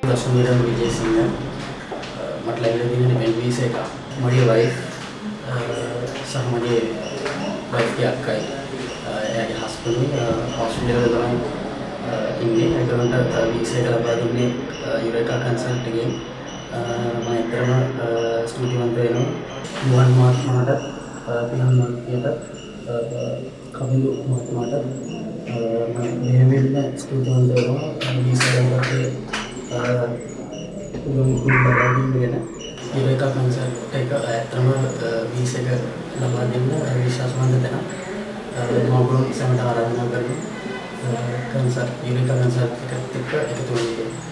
DASUN Wijesinghe මට ලැබිලා තියෙන ඉවෙන්ට් වීසා එක. මගේ වයිෆ් සහ මගේ වයිෆ්ගේ අක්කයි එයාගේ හස්බන්ඩ් ඕස්ට්‍රේලියාවේ තමයි ඉන්නේ. ඒගොල්ලන්ට වීසා එක ලබා දුන්නේ යුරේකා කන්සල්ට් එකෙන්. මම ඇත්තටම ස්තුතිවන්ත වෙනවා මුවන් මහත්මයාට, පියන් මහත්මියට, කවිඳු මහත්මයාට මම මෙහෙම ස්තුතිවන්ත වෙනවා වීසා එකේ යුරේකා කන්සල්ට් එක ඇත්තම වීසා එක ලබා දෙන්න විශ්වාසවන්ත දෙනා මම සමට ආරාධනා කරනවා යුරේකා කන්සල්ට් එකත් එක්ක එකතු වෙන්න.